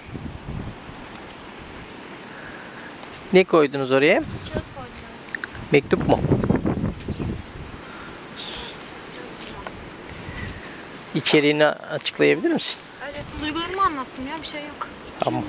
Ne koydunuz oraya? Kağıt koydum. Mektup mu? İçeriğini açıklayabilir misin? Evet, duygularımı anlattım ya, bir şey yok. Tamam.